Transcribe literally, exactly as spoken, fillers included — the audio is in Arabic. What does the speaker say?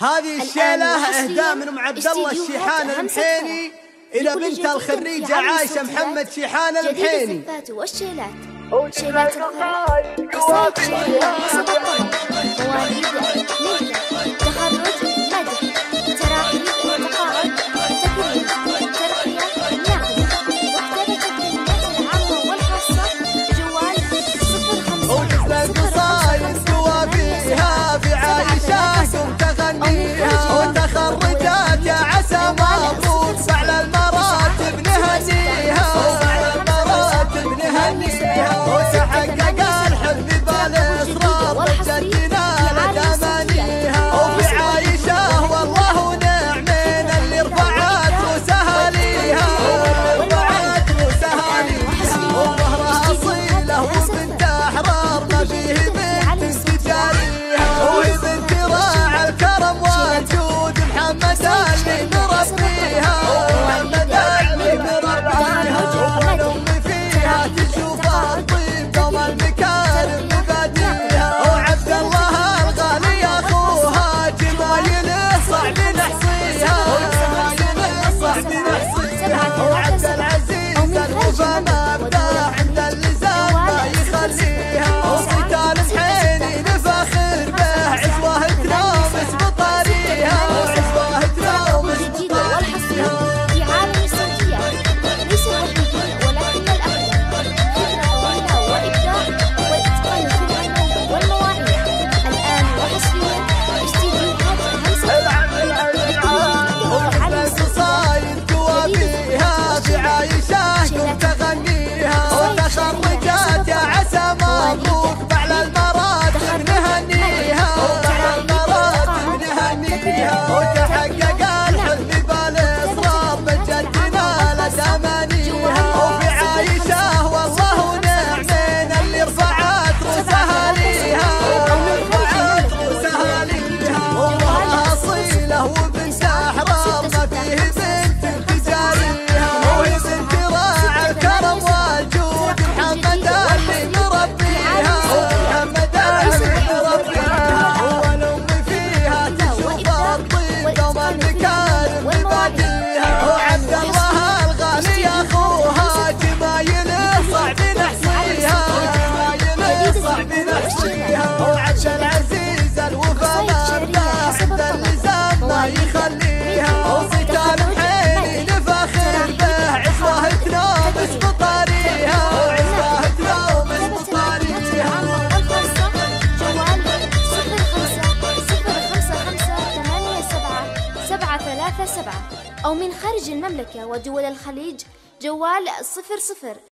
هذه الشيلة إهداء من أم عبد الله الشيحان المحيني إلى بنت الخريجة عايشة محمد شيحان المحيني. الزفات والشيلات، شيلات الفرح، قصائد شعرية حسب الطلب، مواليد، نجدة، تخرج، مدح، تراحيب، تقاعد، تكريم، ترقية، نقل، وكتابة الكلمات العامة والخاصة. جوال صفر خمسة القصايد توافيها في عايشة قم تغنيها، وتخرجات يا عسى مبروك فعلى المراتب نهنيها، فعلى المراتب نهنيها، وتحقق الحلم بالإصرار بجدنا لتمانيها، وفي عايشة والله نعمين اللي رفعت وسهاليها، رفعت وسهاليها، وظهرها أصيلة وبنت أحرار ما فيه بنت تجاريها، وهي بنت راعي الكرم والجود محمد اللي مربيها، محمد اللي مربيها، والأم فيها تشوف الطيب دوم المكارم مباديها، وعبد الله الغالي أخوها جمايله صعب نحصيها، جمايله صعب نحصيها، وعبد العزيز الوفا مبدأ عند اللزام ما يخليها، وصيت المحيني نفخر به عزوه تلامس بطاريها، عزوه تلامس بطاريها. في عالم الصوتيات ليس الوحيدين ولكن الأغلب، فكرة طويلة وإبداع والإتقان في العمل والمواعيد. الآن وحصريا استديوهات همسة القصايد توافيها في عايشة قم تغنيها، وتخرجات يا عسى مبروك فعلى المراتب نهنيها، فعلى المراتب نهنيها، وتحقق الحلم بالإصرار بجدنا لتمانيها، وفي عايشة والله نعمين اللي رفعت وسهاليها، رفعت وسهاليها، وظهرها أصيلة وبنت أحرار ما فيه بنت تجاريها، وهي بنت راعي الكرم والجود محمد اللي مربيها، محمد اللي مربيها، والأم فيها تشوف الطيب دوم المكارم مباديها، وعبد الله الغالي أخوها جمايله صعب نحصيها، جمايله صعب نحصيها، وعبد العزيز الوفا مبدأ عند اللزام ما يخليها، وصيت المحيني نفخر به عزوه تلامس بطاريها، عزوه تلامس بطاريها. الخاصة جوال صفر خمسة صفر خمسة خمسة ثمانية سبعة سبعة ثلاثة سبعة، أو من خارج المملكة ودول الخليج جوال صفر صفر